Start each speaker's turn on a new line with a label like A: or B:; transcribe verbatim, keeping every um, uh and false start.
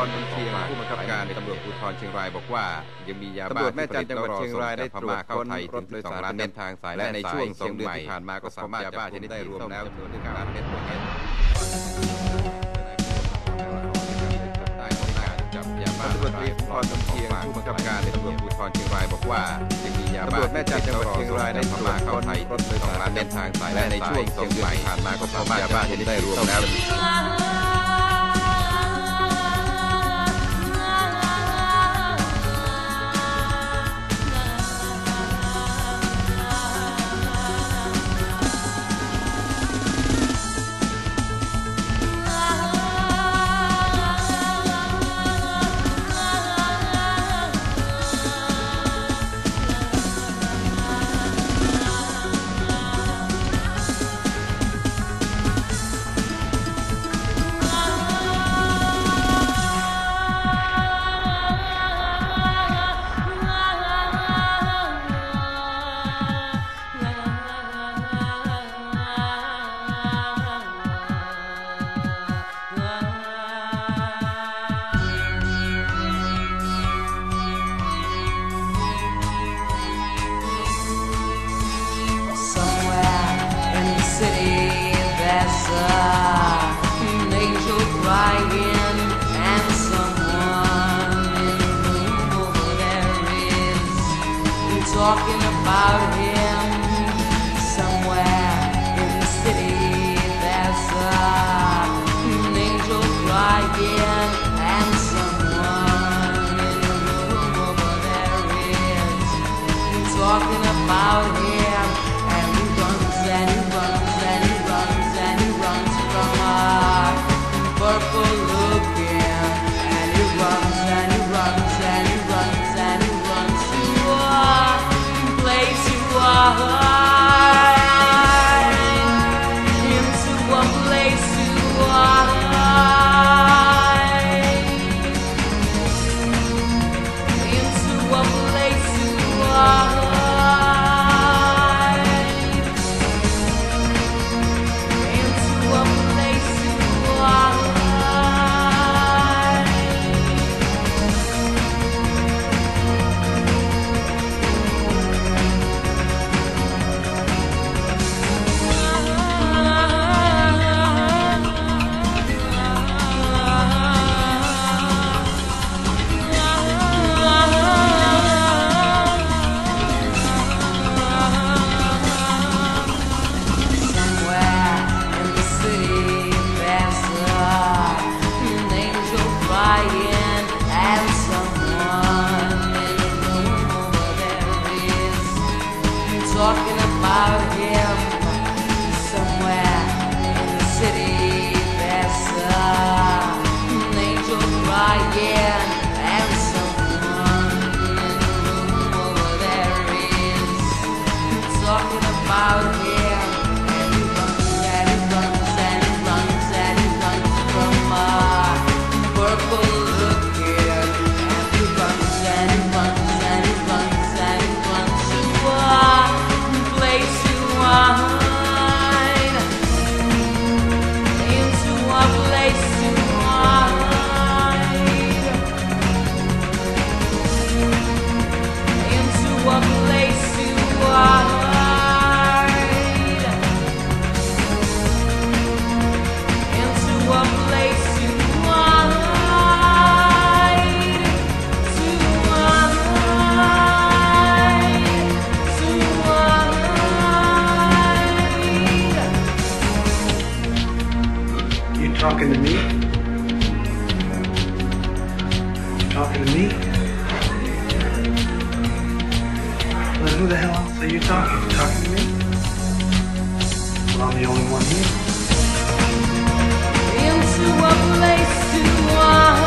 A: รบุญเชียงผู้บังคับการตำรวจภูธรเชียงรายบอกว่ายังมียาบ้า
B: ตำรวจแม่จันทร์จังหวัดเชียงรายได้ตรวจ
A: เข้าไทยถึงสองล้านเม็ดทางสายและในช่วงสองเดือนที่ผ่านมาก็สามารถยาบ้าชนิดได้รวมแล้วจำนวนหนึ่งล้านเม็ดต่อเม็ดตำรวจตรีภูธรบุญเชียงผู้บังคับการตำรวจภูธรเชียงรายบอกว่ายังมียาบ้าแม่จันทร์จังหวัดเชียงรายได้ตรวจเข้าไทยถึงสองล้านเม็ดทางสายและในช่วงสองเดือนที่ผ่านมาก็สามารถยาบ้าชนิดได้รวมแล้ว
C: Talking about him somewhere in the city. There's an angel crying, and someone in the room over there is talking about him. And he runs and he runs and he runs and he runs from a purple looking. And he runs and he runs and he runs and he runs to a place to hide, into a place to hide, into a place to hide, into a place to hide. Talking about him somewhere in the city. There's an angel crying, and someone in the room over there is talking about him. And he runs and he runs and he runs and he runs from a purple looking. And he runs and he runs and he runs and he runs to a place to hide, into a place to hide, into a place to hide, into a place to hide, to hide, to
D: You talking to me? You talking to me? Well, who the hell else are you talking? You talking to me? Well, I'm the only one here.
C: into a place to hide.